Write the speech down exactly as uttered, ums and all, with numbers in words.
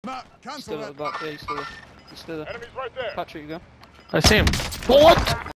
Mark, cancel Still that. at the back, yeah, he's still there. He's still there. Enemies right there. Patrick, you go. I see him. What?